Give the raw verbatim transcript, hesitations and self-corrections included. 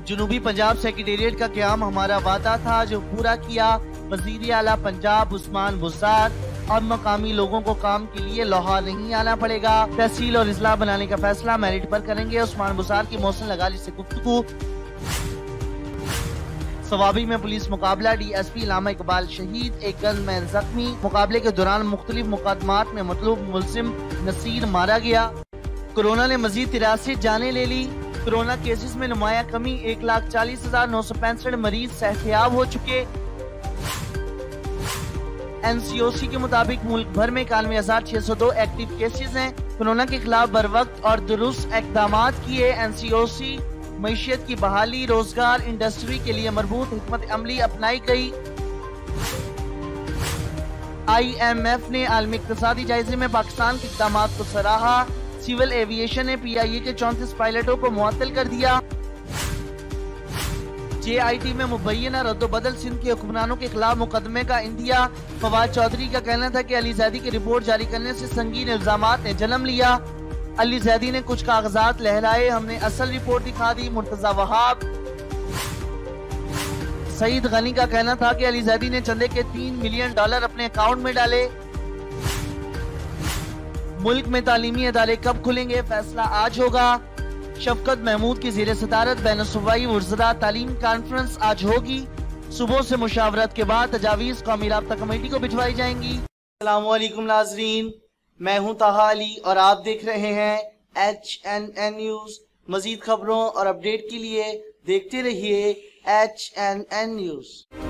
जनूबी पंजाब सेक्रेटेरिएट का क़याम हमारा वादा था जो पूरा किया। वज़ीर आला पंजाब उस्मान बुज़दार। अब मकामी लोगों को काम के लिए लाहौर नहीं आना पड़ेगा। तहसील और इजला बनाने का फैसला मेरिट पर करेंगे। उस्मान बुज़दार की मोहसिन लगाली से गुफ्तगू। सवाबी में पुलिस मुकाबला, डीएसपी इलामा इकबाल शहीद, एक गनमैन जख्मी। मुकाबले के दौरान मुख्तलिफ मुकदमात में मतलूब मुलजिम नसीर मारा गया। कोरोना ने मजीद तिरासी जानें ले ली। कोरोना केसेस में नुमाया कमी, एक लाख चालीस हजार नौ सौ पैंसठ मरीज सेहतियाब हो चुके। एन सी ओ सी के मुताबिक मुल्क भर में इक्यानवे हजार छह सौ दो एक्टिव केसेस हैं। कोरोना के खिलाफ बर वक्त और दुरुस्त इकदाम किए। एन सी ओ सी मईशत की बहाली, रोजगार, इंडस्ट्री के लिए मरबूत हिकमत अमली अपनाई गई। आई एम एफ ने आलमी इक्तिसादी जायजे में पाकिस्तान के इकदाम को सराहा। सिविल एविएशन ने पी आई ए के चौंतीस पायलटों को मुअत्तल कर दिया। जे आई टी में मुबैना रद्दोबदल सिंध के हुक्मरानों के खिलाफ मुकदमे का इंदिया। फवाद चौधरी का कहना था कि अली जैदी की रिपोर्ट जारी करने से संगीन इल्जामात ने जन्म लिया। अली जैदी ने कुछ कागजात लहराए, हमने असल रिपोर्ट दिखा दी। मुर्तजा वहाब। सईद गनी का कहना था कि अली जैदी ने चंदे के तीन मिलियन डॉलर अपने अकाउंट में डाले। मुल्क में तालीमी अदारे कब खुलेंगे, फैसला आज होगा। शफकत महमूद की ज़ेर सदारत बैनुल-सूबाई वज़रा तालीम कॉन्फ्रेंस आज होगी। सुबह से मुशावरत के बाद तजावीज़ कौमी राब्ता कमेटी को भिजवाई जाएंगी। अस्सलाम वालेकुम नाज़रीन, मैं हूं ताहा अली और आप देख रहे हैं एच एन एन न्यूज। मजीद खबरों और अपडेट के लिए देखते रहिए एच एन एन न्यूज।